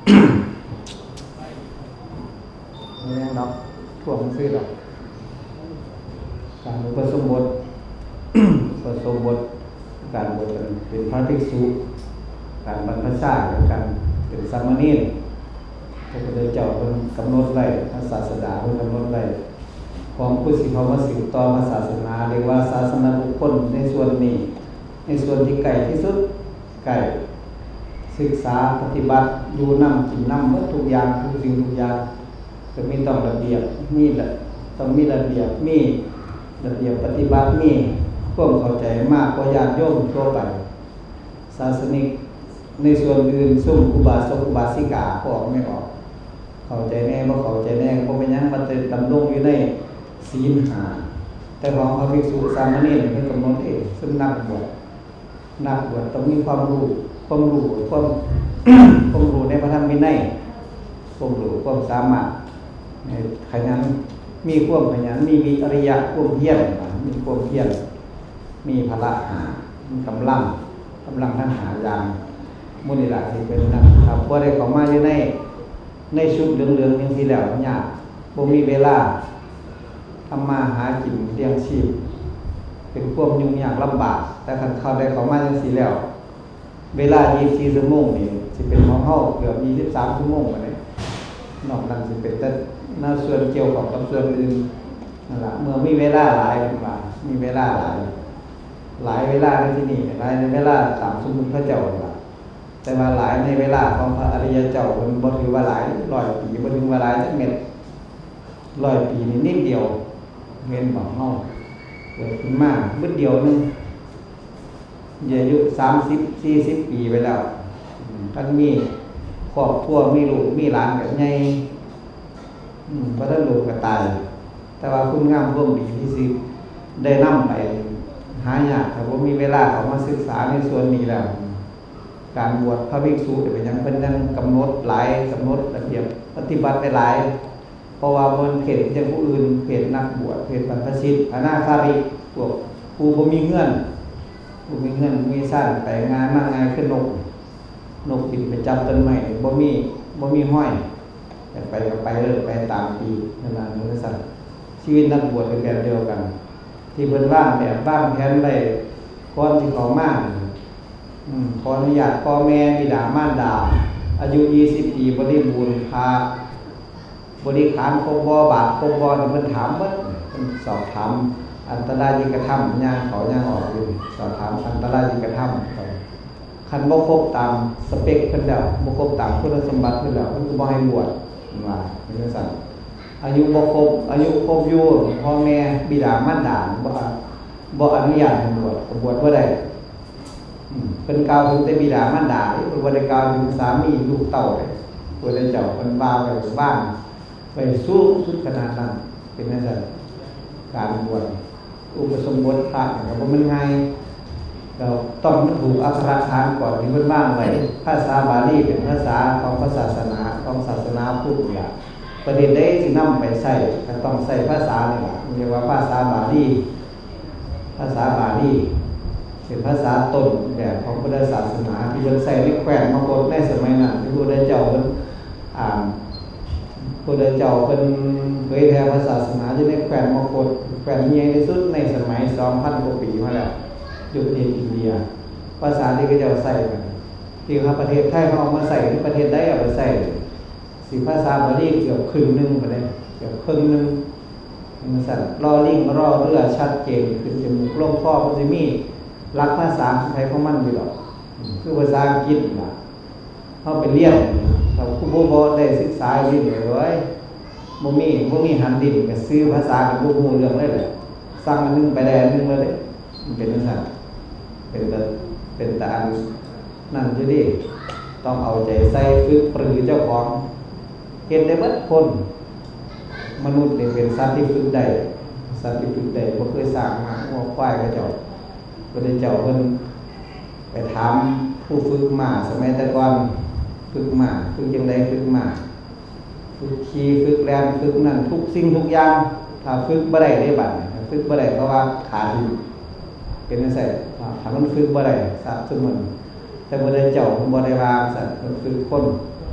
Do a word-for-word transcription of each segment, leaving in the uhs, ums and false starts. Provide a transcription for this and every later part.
ไม่ยังรับท่วงซื้อหรอกการอุปสมบท อุปสมบทการบวชเป็นพระภิกษุการบรรพชาการเป็นสามเณรพระพุทธเจ้าเป็นกำหนดไว้พระศาสดาเป็นกำหนดไว้ของผู้สิเขามาสืบต่อมาศาสนาเรียกว่าศาสนาบุคคลในส่วนนี้ในส่วนที่ไกลที่สุดไกลศึกษาปฏิบัติอยู่นำกินนำเมื่อทุกอย่างทุกสิ่งทุกอย่างจะมีต้องระเบียบมีแหละต้องมีระเบียบมีระเบียบปฏิบัติมีความเข้าใจมากกว่าญาติโยมทั่วไปศาสนิกในส่วนอื่นซุ่มอุบาสกอุบาสิกาก็ออกไม่ออกเข้าใจแน่บ่เข้าใจแน่ก็เป็นยังมันจะดำรงอยู่ในศีลห้าแต่ของพระภิกษุสามเณรเป็นกำหนดเองซึ่งนักบวชนักบวชต้องมีความรู้ความรู้ความ ความรู้ในพระธรรมวินัยความรู้ความสามารถขยันมีความขยันมีวิริยะความเพียรมีความเพียรมีพละหามีกำลังกำลังทั้งหาอย่างมุนิลาที่เป็นนักครับพอได้เข้ามาอยู่ในในชุดเหลืองๆอย่างที่แล้วยากบ่มีเวลาทำมาหากินเลี้ยงชีพเป็นความยุ่งยากลำบากแต่คันเข้าได้เข้ามาจังซี่แล้วเวลายี่สิบสี่ชั่วโมงนี่สิเป็นของเฮาเกือบยี่สิบสามชั่วโมงบัดนี้นอกนั้นสิเป็นแต่หน้าส่วนเกี่ยวกับกับส่วนอื่นนั่นล่ะเมื่อมีเวลาหลายว่ามีเวลาหลายหลายเวลาในที่นี่หลายในเวลาตามสมมุติพระเจ้าล่ะแต่ว่าหลายในเวลาของพระอริยเจ้าเพิ่นบ่ถือว่าหลายร้อยปีบ่ถือว่าหลายจักเม็ดร้อยปีนี่นิดเดียวเว้นบ่เฮาเกิดขึ้นมาบึดเดียวนึงอายุสามสิบ สี่สิบปีไปแล้วท่านมีครอบครัวมีลูกมีหลานก็ใหญ่อืมบ่ทันลูกก็ตายแต่ว่าคุณงามความดีที่สิได้นำไปหายากถ้าบ่มีเวลาเข้ามาศึกษาในส่วนนี้แล้วการบวชพระภิกษุเป็นหยังเพิ่นยังกำหนดหลายกำหนดระเบียบปฏิบัติไปหลายเพราะว่าบนเขตอย่างผู้อื่นเขตนักบวชเขตบรรพชิตอนาคาริกพวกผู้บ่มีเงื่อนผู้มีเงื่อนมีสร้างไปงานมากงานขึ้นนกนกบินไปจับต้นไม้บ่มีบ่มีห้อยแต่ไปก็ไปเรื่อยไปตามปีนั่นน่ะนั่นคือสัตว์ชีวิตนักบวชเป็นแบบเดียวกันที่เพิ่นวางแบบวางแผนไว้ก่อนที่เขามาอืมขออนุญาตพ่อแม่บิดามารดาอายุยี่สิบปีบริบูรณ์พาบริขารครบบ่บาทครบบ่นี่เพิ่นถามเบิดเพิ่นสอบถามอันตรายยิกธรรมย่างเขาย่างออกอยู่สอบถามอันตรายยิกธรรมคันบ่ครบตามสเปคเพิ่นแล้วบ่ครบตามคุณสมบัติเพิ่นแล้วเพิ่นก็บ่ให้บวชว่าเป็นจังซั่นอายุบ่ครบอายุครบอยู่พ่อแม่บิดามารดาบ่บ่อนุญาตให้บวชก็บวชบ่ได้อืมเพิ่นกล่าวถึงแต่บิดามารดาเพิ่นบ่ได้กล่าวถึงสามีลูกเต้าเลยพระพุทธเจ้าเพิ่นว่าไว้บ้างไปสูงสุดขนาดนั้นเป็นจังซั่นการบวชอุปสมบทพระก็บ่แม่นง่ายเราต้องถูกอักขระทานก่อนที่เพิ่นวางไว้ภาษาบาลีเป็นภาษาของศาสนาของศาสนาพุทธเนี่ยประเด็นใดที่นำไปใช้ก็ต้องใช้ภาษานี่ล่ะเรียกว่าภาษาบาลีภาษาบาลีเป็นภาษาต้นแบบของพุทธศาสนาที่เพิ่นใช้ในแคว้นมคธในสมัยนั้นที่พระพุทธเจ้าเพิ่นอ่านพระพุทธเจ้าเพิ่นเผยแผ่พระศาสนาอยู่ในแคว้นมคธแคว้นใหญ่ที่สุดในสมัย สองพัน กว่าปีมาแล้วอยู่ประเทศอินเดียภาษาที่เขาเจ้าใช้กันที่ว่าประเทศไทยเขาเอามาใส่ที่ประเทศใดเอาไปใส่สิภาษาบาลีเกือบครึ่งนึงไปเลยเกือบครึ่งนึงมันสั่นรอลิงรอเรือชัดเจนขึ้นจมูกลงคอมันสิมีหลักภาษาไทยของมันอยู่ดอกคือภาษาอังกฤษล่ะเฮาไปเรียนเราผู้บ่บ่ได้ศึกษาอยู่เลยบ่มีบ่มีหันดินก็ซื้อภาษาก็บ่ฮู้เรื่องเลยแหละสั่งอันนึงไปได้อันนึงเลยเด้มันเป็นจังซั่นเป็นแต่เป็นแต่อันนั่นอยู่ดิต้องเอาใจใส่ฝึกปรือเจ้าของเฮ็ดได้เบิดคนมนุษย์นี่เป็นสัตว์ที่ฝึกได้สัตว์ที่ฝึกได้บ่เคยสร้างมาวัวควายก็เจ้าพระเจ้าเพิ่นไปถามผู้ฝึกม้าสมัยแต่ก่อนฝึกม้าฝึกจังได๋ฝึกม้าฝึกขี่ฝึกแล่นฝึกนั่นทุกสิ่งทุกอย่างถ้าฝึกบ่ได้ได้บัดฝึกบ่ได้เพราะว่าขาดอยู่เป็นจังซั่นถ้ามันฝึกบ่ได้สัตว์ซุมื้อแต่พระเจ้าเพิ่นบ่ได้วางสัตว์เพิ่นฝึกคน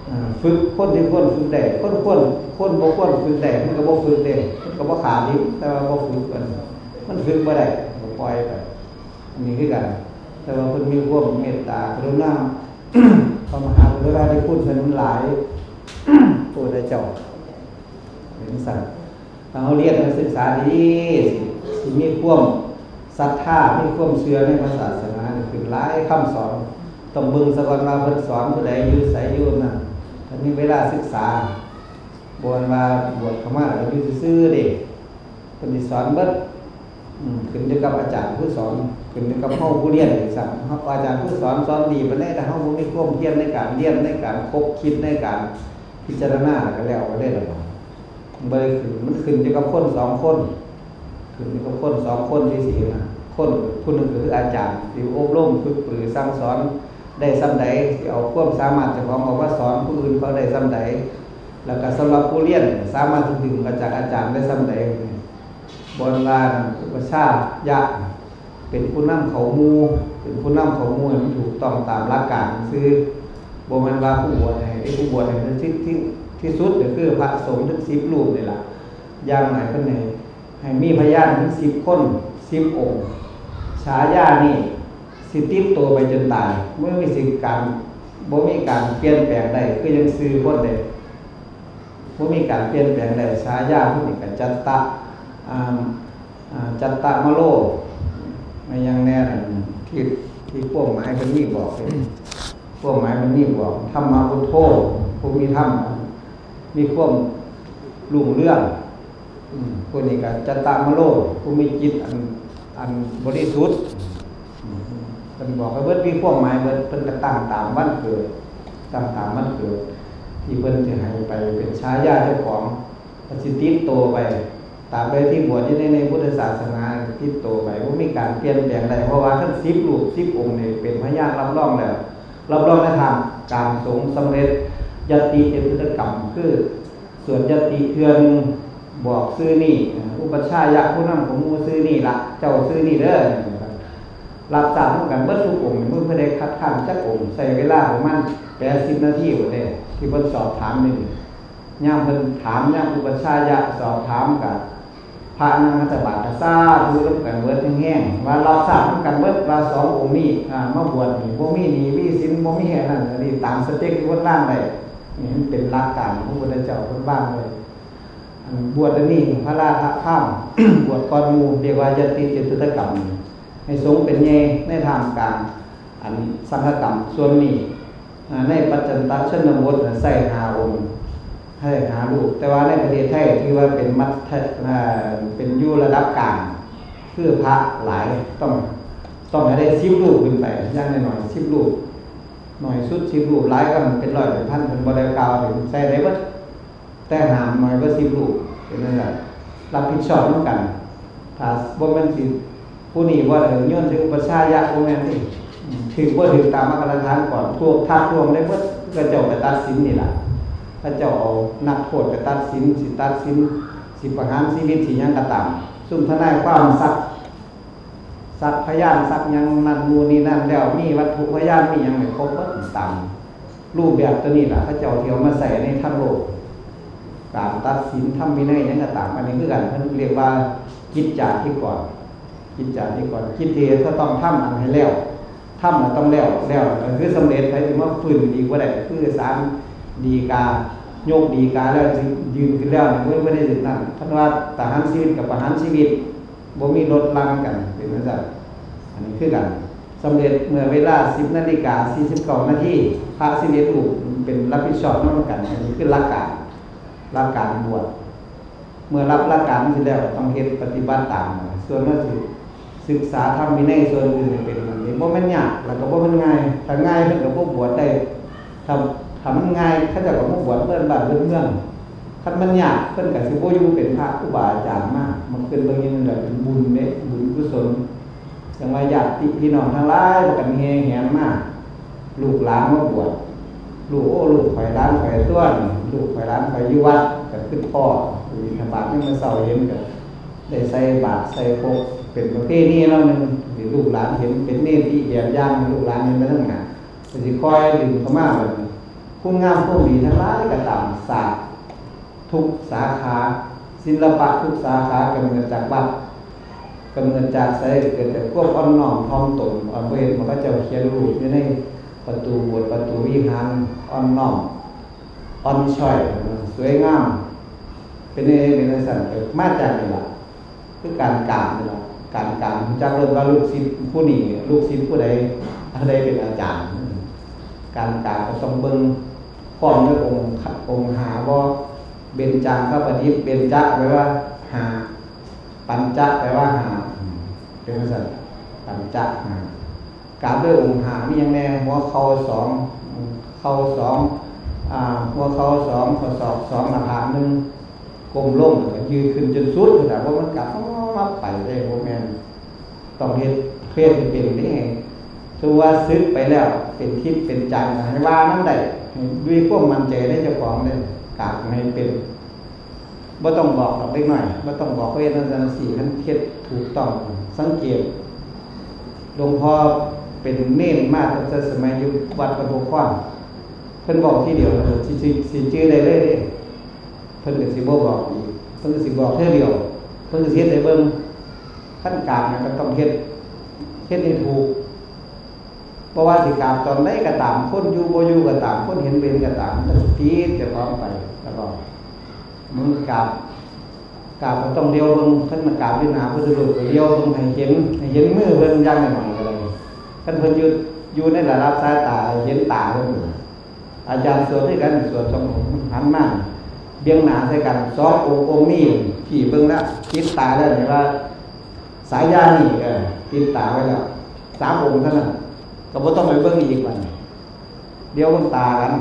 ฝึกคนที่คนฝึกได้คนคนคนบ่คนฝึกได้มันก็บ่ฝึกได้มันก็บ่ขาดดิแต่ว่าบ่ฝึกมันมันฝึกบ่ได้ก็ปล่อยไปอันนี้คือกันแต่ว่าเพิ่นมีความเมตตากรุณาพระมหากรุณาธิคุณเพิ่นหลายตัวได้เจ้าเห็นสัตว์ถ้าเฮาเรียนศึกษาดีสิมีความศรัทธามีความเชื่อในพระศาสนาคือหลายคำสอนต้องเบิ่งซะก่อนว่าเพิ่นสอนผู้ใดอยู่ไสอยู่นั่นถ้ามีเวลาศึกษาบ่ว่าว่าบวชเข้ามาแล้วอยู่ซื่อๆเด้เพิ่นสิสอนเบิดอืมขึ้นอยู่กับอาจารย์ผู้สอนขึ้นอยู่กับเฮาผู้เรียนอีกซั่นเฮาอาจารย์ผู้สอนสอนดีปานใดแต่เฮาบ่มีความเพียรในการเรียนในการคบคิดในการพิจารณาก็แล้วก็ได้แล้วบ่ได้ขึ้นมันขึ้นอยู่กับคนสองคนขึ้นอยู่กับคนสองคนที่สินะคนผู้หนึงคืออาจารย์สิอบรมฝึกปรือสั่งสอนได้ส่ำใดสิเอาความสามารถเจ้าของออกมาสอนผู้อื่นเขาได้ส่ำใดแล้วก็สำหรับผู้เรียนสามารถดึงมาจากอาจารย์ได้ส่ำใดบนลานอุปชายะเป็นผู้นำเขาหมู่เป็นผู้นำเขาหมู่ให้มันถูกต้องตามหลักการคือบ่แม่นว่าผู้บวชให้ไอ้ผู้บวชให้ที่ที่ที่สุดก็คือพระสงฆ์ถึงสิบรูปนี่ล่ะอย่างไหนเพิ่นให้ให้มีพยานถึงสิบคนสิบองค์ฉายานี่สิติดตัวไปจนตายเมื่อมีสิ่งการบ่มีการเปลี่ยนแปลงได้คือยังซื้อคนได้บ่มีการเปลี่ยนแปลงได้ฉายาผู้นี้ก็จัตตะอ่าอ่าจัตตะมโลไม่ยังแน่นั่นที่ที่พวกหมายเพิ่นมีบอกเลยพวกหมายมันมีบอกธรรมะพุทโธผู้มีธรรมมีความรุ่งเรืองอืมผู้นี้ก็จัตตะมโลผู้มีจิตอันอันบริสุทธิ์เพิ่นบอกว่าเบิดมีความหมายเบิดเพิ่นก็ตั้งตามวันเกิดตั้งตามวันเกิดที่เพิ่นสิให้ไปเป็นฉายาเจ้าของสิติดโตไปตามไปที่บวชอยู่ในในพุทธศาสนาติดโตไปบ่มีการเปลี่ยนแปลงใดเพราะว่าทั้งสิบรูปสิบองค์นี่เป็นพยานรับรองแล้วรับรองในทางการสงฆ์สำเร็จยติเจตุตกรรมคือส่วนยติเทื่อนึงบอกชื่อนี่อุปชายะผู้นำของหมู่ชื่อนี่ล่ะเจ้าชื่อนี่เด้อรับทราบเหมือนกันเบิดทุกองค์บ่ได้คัดค้านจักองค์ใช้เวลาประมาณแปดสิบนาทีบ่ได้ที่เพิ่นสอบถามนี่ยามเพิ่นถามยามอุปชายะสอบถามกับพระนังคัตบาทสาธุนำกันเบิดแห้งๆว่าเราทราบนำกันเบิดว่าสององค์นี้อ่ามาบวชนี่บ่มีหนี้มีสินบ่มีแห่นั่นอันนี้ตามสเต็ปที่เพิ่นร่างได้นี่มันเป็นหลักการของพระพุทธเจ้าเพิ่นวางไว้อันบวชอันนี้พระราชข้าม บวชก่อนหมู่เรียกว่ายติเจตุตกรรมให้สงฆ์เป็นแย่ในทางการอันสังฆกรรมส่วนนี้ในปัจจันตชนบทใส่หาองค์ให้หาลูกแต่ว่าในประเทศไทยที่ว่าเป็นมัธเป็นอยู่ระดับกลางคือพระหลายต้องต้องให้ได้สิบลูกขึ้นไปอย่างน้อยๆสิบลูกหน่อยสุดสิบลูกหลายก็เป็นร้อยเป็นพันเป็นบ่ได้กล่าวถึงใส่ได้เบิดแต่หามน้อยก็สิบลูกเป็นนั่นแหละรับผิดชอบเหมือนกันถ้าบ่แม่นสิผู้นี้ว่าเออย้อนถึงอุปชายะบ่แม่นนี่ถึงบ่ถึงตามมาตรฐานก่อนทั่วทักรวมได้เบิดก็เจ้าไปตัดสินนี่ล่ะพระเจ้าเอานักโทษไปตัดสินสิตัดสินสิประหารชีวิตสิหยังก็ตามซุ่มทนายความสักสักพยานสักหยังนั่นมูนี่นั่นแล้วมีวัตถุพยานมีหยังไม่ครบเบิดตามรูปแบบตัวนี้ล่ะพระเจ้าที่เอามาใส่ในทั้งโลกการตัดสินทำวินัยหยังก็ตามอันนี้คือกันเพิ่นเรียกว่ากิจจาธิก่อนกิจจาธิก่อนกิจที่ถ้าต้องทำอันให้แล้วทำแล้วต้องแล้วแล้วคือสำเร็จไปถึงว่าฟื้นดีกว่าได้คือศาลดีกาโยกดีกาแล้วยืนขึ้นแล้วไม่ไม่ได้ถึงนั้นท่านว่าทหารชีวิตกับประหารชีวิตบ่มีลดลังกันเป็นจังซั่นอันนี้คือกันสำเร็จเมื่อเวลา สิบนาฬิกาสี่สิบเก้านาทีพระสิบเอ็ดรูปเป็นรับผิดชอบนำกันอันนี้คือหลักการหลักการบวชเมื่อรับหลักการนี้แล้วต้องเฮ็ดปฏิบัติตามส่วนนั้นสิศึกษาธรรมวินัยส่วนอื่นเป็นอันนี้บ่แม่นยากแล้วก็บ่แม่นง่ายถ้าง่ายเพิ่นก็บ่บวชได้ทำทำมันง่ายเขาเจ้าก็บ่บวชเพิ่นบ้านเพิ่นเมืองคันมันยากเพิ่นก็สิบ่อยู่เป็นพระครูบาอาจารย์มามันเพิ่นเบิ่งอย่างนั้นแหละเป็นบุญเด้บุญกุศลจังว่าญาติพี่น้องทั้งหลายบ่กันแห่แหนมาลูกหลานมาบวชลูกโอ้ลูกข่อยหลานข่อยตัวนี่ลูกข่อยหลานข่อยอยู่วัดก็คือพ่อบิณฑบาตยังมาเช้าเห็นก็ได้ใส่บาตรใส่พกเป็นประเพณีแล้วนึงหรือลูกหลานเห็นเป็นเนรที่แบบอย่างลูกหลานเห็นไปทั้งหน้าสิคอยดึงเข้ามาแบบคคุณงามผู้ดีทั้งหลายก็ตามศาสตร์ทุกสาขาศิลปะทุกสาขากำเนิดจากวัดกำเนิดจากไสเกิดจากควบอ่อนน้อมถ่อมตนอ่อนเวทมันก็จะเขียนรูปอยู่ในประตูโบสถ์ประตูวิหารอ่อนน้อมอ่อนช้อยสวยงามเป็นเองเป็นสันเกิดมาจากนี่ล่ะคือการกราบนี่ล่ะการกราบจากเริ่มว่าลูกศิษย์ผู้นี้ลูกศิษย์ผู้ใดอะไรเป็นอาจารย์การกราบก็ต้องเบิ่งพร้อมด้วยองค์องค์หาบ่เบญจางคประดิษฐ์เบญจแปลว่าหาปัญจแปลว่าหาเป็นภาษาปัญจหากราบด้วยองค์หามีอย่างแน่หัวเข่าสองเข่าสองอ่าหัวเข่าสองข้อศอกสองหน้าผากหนึ่งก้มลงยืนขึ้นจนสุดแต่ว่ามันกลับมาไปได้โมแมนต้องเฮ็ดเพื่อเป็นนี่ไงถือว่าซึกไปแล้วเป็นทิพย์เป็นจันทร์ให้ว่านั่นได้ด้วยความมั่นใจได้เจ้าของเลยกราบให้เป็นบ่ต้องบอกดอกเล็กน้อยบ่ต้องบอกว่าเฮ็ดนั่นนั่นสี่ขั้นเฮ็ดถูกต้องสังเกตหลวงพ่อเป็นเน้นมากตั้งแต่สมัยอยู่วัดปทุมวันเพิ่นบอกที่เดียวสิสิชื่อได้เลยเด้เพิ่นก็สิบ่บอกอีกเพิ่นก็สิบอกเท่าเดียวเพิ่นก็สิเฮ็ดให้เบิ่งขั้นกราบก็ต้องเฮ็ดเฮ็ดให้ถูกเพราะว่าสิกราบตอนใดก็ตามคนอยู่บ่อยู่ก็ตามคนเห็นเป็นก็ตามมันตีจะพร้อมไปตลอดมันกราบกราบก็ต้องเดียวเบิ่งท่านมากราบด้วยหน้าพุทธรูปเดียวเบิ่งให้เห็นให้เห็นมือเพิ่นอย่างหน่อยๆก็ได้ท่านเพิ่นอยู่อยู่ในระดับสายตาเห็นตาเพิ่นอาจารย์สวดให้กันสวดสองหันมาเบี่ยงหน้าใส่กันสององค์องค์นี้พี่เบิ่งแล้วติดตาแล้วเห็นว่าสายญานี่ก็ติดตาไว้แล้วสามองค์เท่านั้นก็บ่ต้องไปเบิ่งอีกวันเดี๋ยวมันตากัน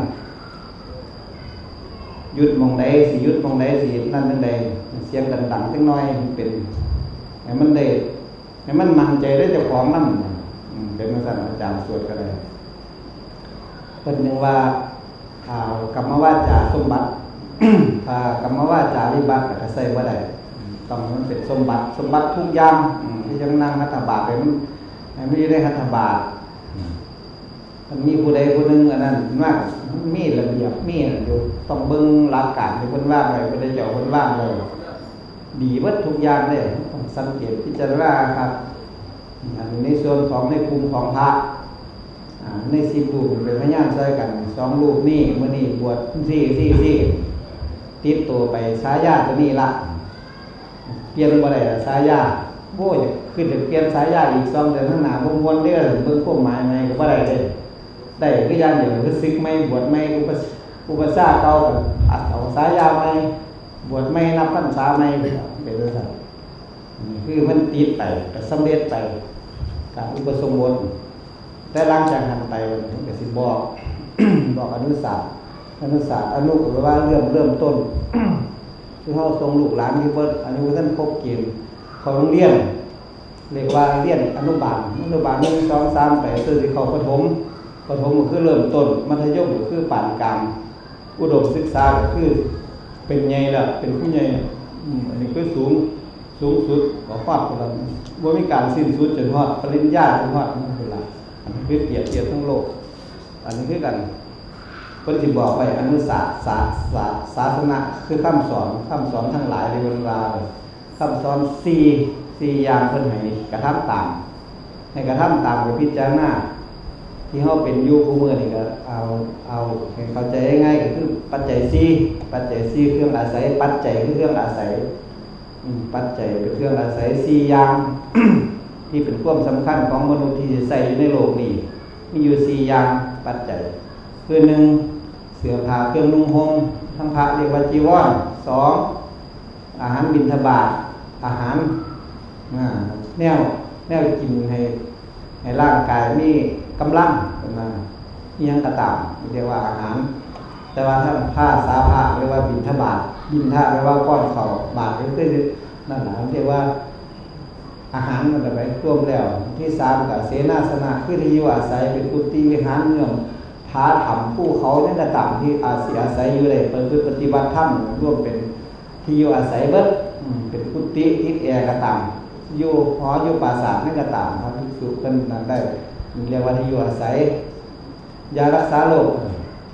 หยุดมองใดสิหยุดมองใดสินั่นนั่นใดเสียงดังๆจังน้อยมันเป็นให้มันได้ให้มันมั่นใจได้เจ้าของนำเป็นภาษาอาจารย์สวดก็ได้เพิ่นยังว่าอ่ากรรมวาจาสมบัติถ้ากรรมวาจาวิบัติก็ใส่บ่ได้ต้องมันเป็นสมบัติสมบัติทุกอย่างที่จะนั่งรัฐบาลไปมันไม่ได้รัฐบาลมันมีผู้ใดผู้หนึ่งอันนั้นมากมีระเบียบมีอยู่ต้องเบิ่งหลักการที่เพิ่นว่างไว้เพิ่นได้เจ้าเพิ่นว่างเลยดีเบิดทุกอย่างเลยต้องสังเกตพิจารณาครับอันนี้ในส่วนของในกลุ่มของพระอ่าในสิบรูปเป็นพยานใส่กันสองรูปนี่มื้อนี้บวชสี่สี่สี่ติดตัวไปฉายาตัวนี้ละเปลี่ยนบ่ได้ฉายาโอ้ยขึ้นจะเปลี่ยนฉายาอีกสองเดือนข้างหน้าบ่ม่วนเด้อเบิ่งความหมายใหม่ก็บ่ได้เด้ได้คืออย่างเดียวคือศึกใหม่บวชใหม่อุปอุปสรรคเก่าก็อัดเอาฉายาใหม่บวชใหม่นับพรรษาใหม่เป็นจังซั่นนี่คือมันติดไปก็สำเร็จไปการอุปสมบทแต่หลังจากนั้นไปมันก็สิบอก บอกอนุศาสตร์อนุศาสตร์อนุก็แปลว่าเริ่มเริ่มต้น คือเฮาส่งลูกหลานที่เบิดอายุท่านครบเกณฑ์เขาโรงเรียนเรียกว่าเรียนอนุบาลอนุบาลหนึ่ง สอง สามไปคือสิเข้าประถมประถมก็คือเริ่มต้นมัธยมก็คือปานกลางอุดมศึกษาก็คือเป็นใหญ่แล้วเป็นผู้ใหญ่อืมอันนี้คือสูงสูงสุดของความของเราบ่มีการสิ้นสุดจนฮอดปริญญาจนฮอดนั่นคือล่ะอันนี้คือเปรียบเทียบทั้งโลกอันนี้คือกันเพิ่นสิบอกไว้อนุศาสตร์ศาสตร์ศาสตร์ศาสนาคือคำสอนคำสอนทั้งหลายในเวลาคำสอนสี่ สี่อย่างเพิ่นให้กระทำตามให้กระทำตามไปพิจารณาที่เฮาเป็นอยู่ผู้มื้อนี่ก็เอาเอาให้เข้าใจง่ายๆก็คือปัจจัยสี่ปัจจัยสี่เครื่องอาศัยปัจจัยคือเครื่องอาศัยอืมปัจจัยเป็นเครื่องอาศัยสี่อย่าง ที่เป็นความสำคัญของมนุษย์ที่จะใช้อยู่ในโลกนี้มีอยู่สี่อย่างปัจจัยคือหนึ่งเสื้อผ้าเครื่องนุ่งห่มทั้งพระเรียกว่าจีวรสองอาหารบิณฑบาตอาหารแนวแนวกินให้ให้ร่างกายมีกำลังขึ้นมาเอียงกระต่ำเรียกว่าอาหารแต่ว่าถ้าผ้าสาผ้าเรียกว่าบิณฑบาตบิณฑะแปลว่าก้อนเข่าบาตรก็คือนั่นแหละเรียกว่าอาหารมันแบบรวมแล้วที่สามกับเสนาสนะคือที่อยู่อาศัยเป็นกุฏิวิหารเมืองผาถ้ำภูเขาในกระต่ำที่อาศัยอาศัยอยู่เลยเป็นปฏิบัติธรรมร่วมเป็นที่อยู่อาศัยเบิดเป็นกุฏิทิศแอร์กระต่ำอยู่หออยู่ปราสาทนั่นก็ตามครับภิกษุกันนั้นได้เรียกว่าที่อยู่อาศัยยารักษาโรค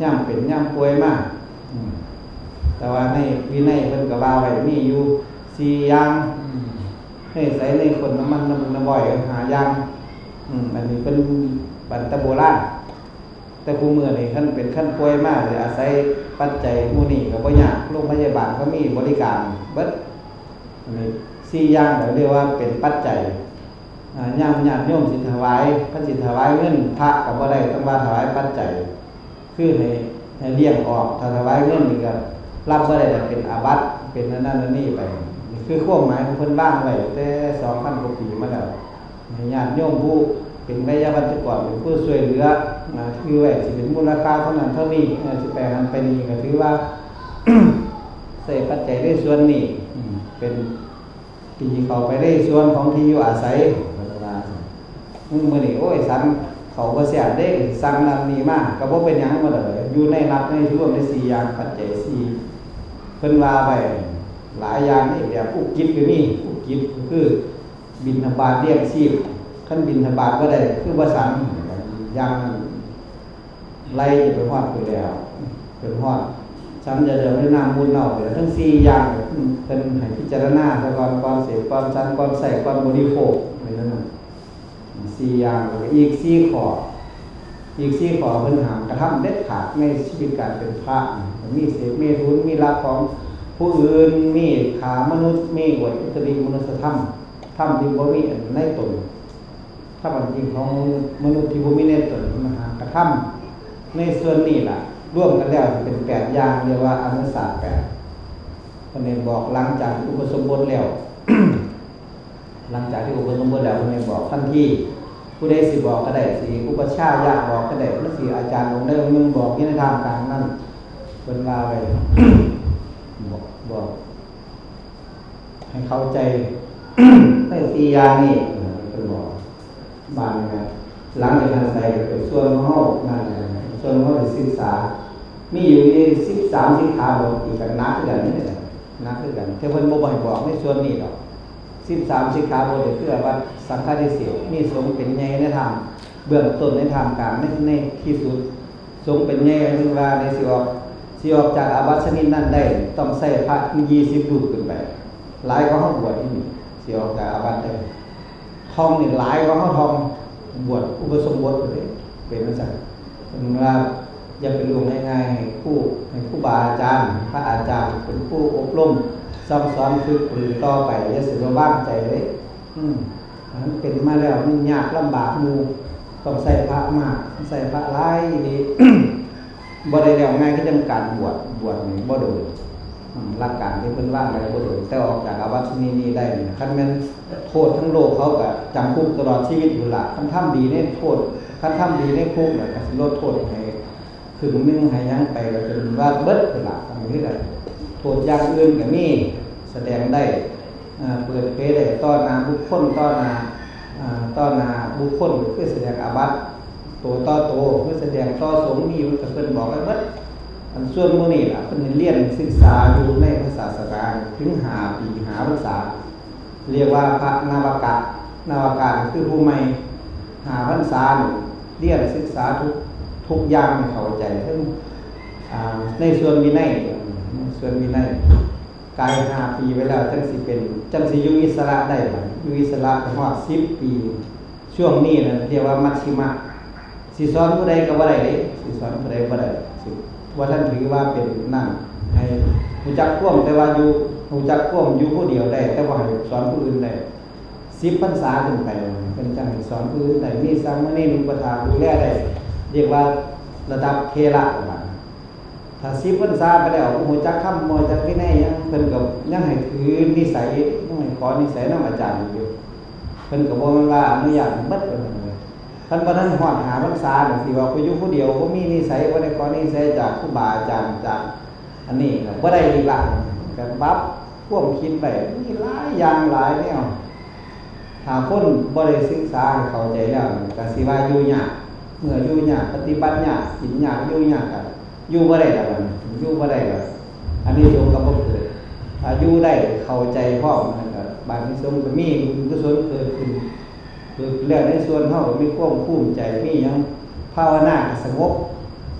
ย่ำเป็นย่ำป่วยมากแต่ว่าในวินัยเพิ่นก็ว่าไว้มีอยู่สี่อย่างให้ใส่ในคนน้ำมันน้ำมันน้ำบ่อยหาอย่างอันนี้เป็นปันตะโบราณแต่ครูเมื่อนี่ขั้นเป็นขั้นป่วยมากเลยอาศัยปัจจัยมูนี่กับว่ายากโรงพยาบาลก็มีบริการเบิดอันนี้สี่อย่างเรียกว่าเป็นปัจจัยญาติญาติโยมสิถวายพระสิถวายเงินพระกับว่าได้ต้องว่าถวายปัจจัยคือให้ให้เลี้ยงออกถ้าถวายเงินนี่ก็รับว่าได้แต่เป็นอาบัติเป็นนั่นนั่นนี่ไปนี่คือความหมายของคนบ้างไว้แต่สองพันกว่าปีมาแล้วญาติโยมผู้เป็นไวยาวัจกรเป็นผู้ช่วยเหลือนะคือไว้สิเป็นมูลค่าเท่านั้นเท่านี้สิแปลนั้นไปนี่ก็ถือว่า ใส่ปัจจัยได้ส่วนนี้เป็นปีเขาไปได้ส่วนของที่อยู่อาศัยมึงมือนี่โอ้ยสั่งเขาก็เสียได้สั่งนำนี้มากก็บ่เป็นหยังมาเลยอยู่ในรับในร่วมในสี่อย่างปัจจัยสี่เพิ่นว่าไปหลายอย่างนี่แบบอุกิจก็มีอุกิจคือบิณฑบาตเลี้ยงชีพขั้นบิณฑบาตก็ได้คือว่าสั่งยังไล่ไปฮอดไปแล้วเป็นฮอดฉันจะเดินด้วยน้ำมูลเน่าเหลือทั้งสี่อย่างเป็นให้พิจารณาแต่ก่อนก่อนเสพก่อนฉันก่อนใส่ก่อนบริโภคในนั้นสี่อย่างอีกสี่ข้ออีกสี่ข้อเพิ่นหามกระทำเด็ดขาดในชีวิตการเป็นพระมีเสพมีทุนมีรักของผู้อื่นมีขามนุษย์มีอวดอุตริมนุษยธรรมธรรมที่บ่มีในตนถ้ามันจริงของมนุษย์ที่บ่มีในตนมันหากระทำในส่วนนี้ล่ะร่วมกันแล้วเป็นแปดอย่างเรียกว่าอนุสาสแปดคนนี้บอกหลังจากอุปสมบทแล้ว หลังจากที่อุปสมบทแล้วคนนี้บอกทันทีผู้ใดสิบอกก็ได้สิอุปชาญาติบอกก็ได้พระสิอาจารย์องค์ใดองค์หนึ่งบอกที่ในทางการนั้นเป็นลาไป บอกบอกให้เข้าใจ ในสี่อย่างนี้เป็นบอกบางนะหลังจากนั้นใส่ไปส่วนห้องนั่นส่วนห้องศึกษามีอยู่ในสิบสามสิบขาบทอีกกันนักขึ้นกันนี่แหละนักขึ้นกันเทวันโมบายบอกในส่วนนี้หรอกสิบสามสิกขาบทเพื่อว่าสังฆาทิเสียวมีสงเป็นไงในธรรมเบื้องต้นในธรรมกลางในในที่สุดสงเป็นไงถึงว่าในสิออกสิออกจากอาบัติชนิดนั้นได้ต้องใส่พระยี่สิบรูปขึ้นไปหลายก็ห้องบวชที่นี่สิออกจากอาบัติได้ทองนี่หลายก็ห้องทองบวชอุปสมบทเลยเป็นมาจากเป็นว่าอย่าไปลวงง่ายๆให้ผู้ให้ผู้บาอาจารย์พระอาจารย์เป็นผู้อบรมซ้ำซ้อนฝึกปรือต่อไปอย่าเสียว่างใจเลยอืมมันเป็นมาแล้วมันยากลำบากมูต้องใส่พระมากใส่พระไล่ดี บ่ได้แล้วง่ายก็จังการบวชบวชนี่บ่โดยหลักการที่เพิ่นว่าอะไรบ่โดยแต่ออกจากอาบัตินี้ได้นี่คันแม่นโทษทั้งโลกเขาก็จำคุกตลอดชีวิตอยู่ล่ะคันทำดีในโทษคันทำดีในคุกน่ะก็สิลดโทษให้ครึ่งนึงให้ยังไปก็จนว่าเบิดพุ่นล่ะอันนี้ก็โทษอย่างอื่นก็มีแสดงได้เปิดเผยได้ต่อหน้าบุคคลต่อหน้าต่อหน้าบุคคลคือแสดงอาบัติตัวต่อโตคือแสดงต่อสงฆ์มีมันก็เพิ่นบอกไว้เบิดอันส่วนมื้อนี้ล่ะเพิ่นเรียนศึกษาอยู่ในภาษาศาสนาถึงห้าปีห้าพรรษาเรียกว่าพระนวากะนวากะคือผู้ใหม่ห้าพรรษาเรียนศึกษาทุกทุกอย่างให้เข้าใจทั้งในส่วนวินัยส่วนวินัยกายห้าปีไว้แล้วจังสิเป็นจังสิอยู่อิสระได้บ่อยู่อิสระฮอดสิบปีช่วงนี้น่ะเรียกว่ามัชฌิมะสิสอนผู้ใดก็บ่ได้เด้สิสอนผู้ใดบ่ได้สิว่าท่านถือว่าเป็นนั่นให้รู้จักควมแต่ว่าอยู่รู้จักควมอยู่ผู้เดียวได้แต่ว่าให้สอนผู้อื่นได้สิบพรรษาขึ้นไปเป็นจังให้สอนผู้อื่นได้มีสามเณรอุปถากดูแลได้เรียกว่าระดับเทระว่าถ้าสิบพรรษาไปแล้วโอ้โหจักคำมอจักวินัยยังเพิ่นก็ยังให้ถือนิสัยยังให้ขอนิสัยนำอาจารย์อยู่เพิ่นก็บ่แม่นว่าอนุญาตเบิดเพิ่นเลยท่านบ่ทันฮอดหาพรรษาจังซี่ว่าไปอยู่ผู้เดียวบ่มีนิสัยบ่ได้ขอนิสัยจากครูบาอาจารย์จากอันนี้ก็บ่ได้อีกละก็ปรับความคิดไปมีหลายอย่างหลายแนวถ้าคนบ่ได้ศึกษาให้เข้าใจแล้วก็สิว่าอยู่ยากเมื่ออยู่ยากปฏิบัติยากกินยากอยู่ยากก็อยู่บ่ได้ดอกมันอยู่บ่ได้ดอกอันนี้สงก็บ่เกิดถ้าอยู่ได้เข้าใจพร้อมนั่นก็บางที่สงก็มีบุญกุศลเกิดขึ้นคือแล้วในส่วนเฮาก็มีความภูมิใจมีหยังภาวนาสงบ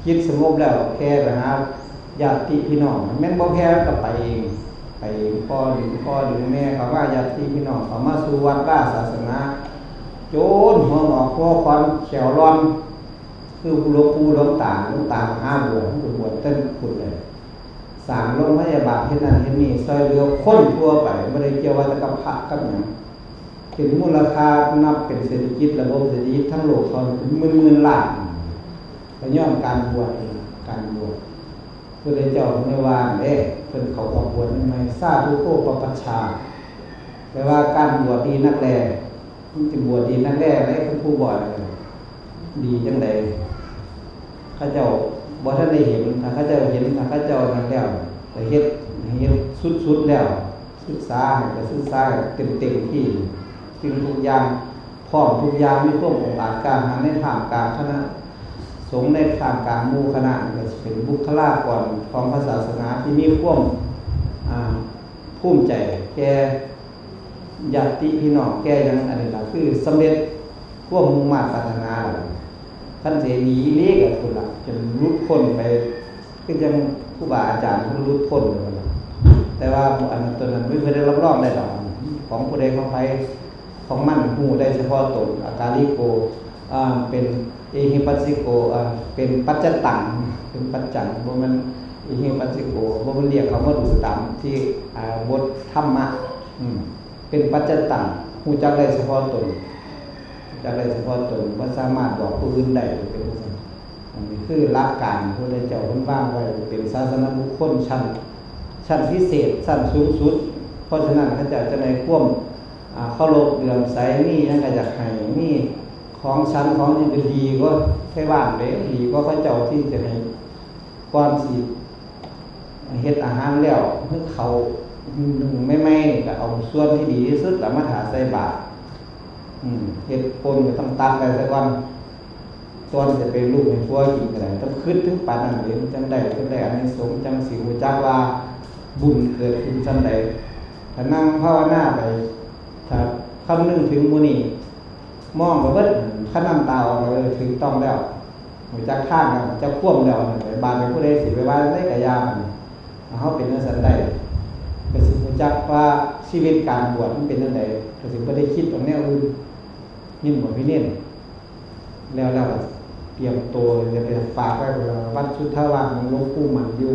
จิตสงบแล้วแค่ไปหาญาติพี่น้องแม่นบ่แพ้ก็ไปเองไปพ่อหรือพ่อหรือแม่เขาว่าญาติพี่น้องเขามาสู่วัดว่าศาสนาโจนหัวหมอกหัวควันแขวร้อนคือหลวงปู่หลวงตาหลวงตาห้าบวชบวชเต้นขุดเลยสามโรงพยาบาลที่นั่นที่นี่ซอยเรือค้นทั่วไปไม่ได้เกี่ยวว่าจะกับพระกับหยังถึงมูลค่านับเป็นเศรษฐกิจระบบเศรษฐกิจทั้งโลกเขาเป็นหมื่นหมื่นล้านก็ย่อมการบวชการบวชพระเจ้าไม่ว่าเด้เพิ่นเขาก็บวชทำไมซาทุโคปปัชชาแปลว่าการบวชดีนักแลจะบวชดีนักแลอะไรคือผู้บวชดีจังไดข้าเจ้าบ่ท่านได้เห็นถ้าข้าเจ้าเห็นถ้าข้าเจ้านั่นแล้วไปเฮ็ดเฮ็ดสุดๆแล้วศึกษาให้ก็ศึกษาเต็มๆที่สิ่งทุกอย่างพร้อมทุกอย่างมีความองค์อาจกล้าหาญในท่ามกลางคณะสงฆ์ในท่ามกลางหมู่คณะก็เป็นบุคลากรของศาสนาที่มีความอ่าภูมิใจแก่ญาติพี่น้องแก่หยังอันนี้ล่ะคือสำเร็จความมุ่งมั่นปรารถนาล่ะท่านเสรีอีหลีก็พุ่นล่ะจนหลุดพ้นไปคือจังครูบาอาจารย์เพิ่นหลุดพ้นเลยล่ะแต่ว่าอันนั้นตัวนั้นไม่ได้รับรองได้ดอกของผู้ใดของใครของมันฮู้ได้เฉพาะตนอาการลิโกอ่าเป็นเอหิปัสสิโกอ่าเป็นปัจจตังเป็นปัจจังบ่แม่นเอหิปัสสิโกบ่มันเรียกคำว่าดูตามที่อ่าบทธรรมะอืมเป็นปัจจตังฮู้จักได้เฉพาะตนจักได้เฉพาะตนบ่สามารถบอกผู้อื่นได้เป็นจังซั่นอันนี้คือหลักการพระเจ้าเพิ่นวางไว้เป็นศาสนบุคคลชั้นชั้นพิเศษชั้นสูงสุดเพราะฉะนั้นเขาเจ้าจะในความอ่าเคารพเลื่อมใสมีหยังก็อยากให้มีของชั้นของนี่ก็ดีก็ไทบ้านเด้ดีก็พระเจ้าที่จะให้ก่อนสิเฮ็ดอาหารแล้วให้เขาไม่ไม่ก็เอาส่วนที่ดีที่สุดแล้วมาถาใส่บาตรอืมเฮ็ดปนก็ต้องตัดไปซะก่อนตอนจะเป็นลูกเป็นผัวกินก็ได้ต้องคิดถึงปานนั้นเลยจังได๋จังได๋อันนี้สงจังสิรู้จักว่าบุญเกิดขึ้นจังได๋ถ้านั่งภาวนาไปถ้าคำนึงถึงมื้อนี้มองไปเบิดคันน้ำตาออกเลยถึงต้องแล้วหัวจักข้างแล้วจะคว่ำแล้วไปบานไปผู้ใดสิไปว่าได้กะยามันเฮาเป็นจังซั่นได้ก็สิรู้จักว่าชีวิตการบวชมันเป็นจังได๋ก็สิบ่ได้คิดตรงแนวอื่นนิ่มบ่พี่เน้นแล้วแล้วเตรียมตัวจะไปฝากไว้วัดชุทธาวาสของหลวงปู่มันอยู่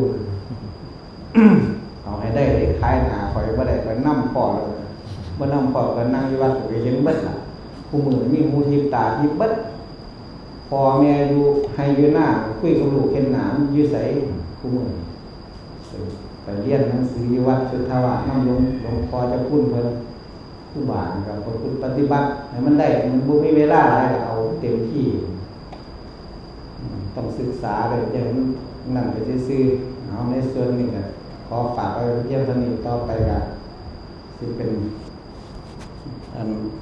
เอาให้ได้ได้คล้ายหนาข่อยบ่ได้ก็นำพ่อเลยบ่นำพ่อก็นั่งอยู่วัดก็เห็นเบิดล่ะผู้มือมีหูทิพตาทิพเบิดพ่อแม่อยู่ให้อยู่หน้าคุยกับลูกเห็นหน้าอยู่ไสผู้มือไปเรียนหนังสืออยู่วัดชุทธาวาสนำหลวงหลวงพ่อจะพูดเพิ่นผู้บาลก็ประพฤติปฏิบัติให้มันได้มันบ่มีเวลาหลายก็เอาเต็มที่ต้องศึกษาเลยอย่างนั่นไปซื่อๆเอาในส่วนนี้ก็ขอฝากไว้เพียงเท่านี้ต่อไปก็สิเป็นอัน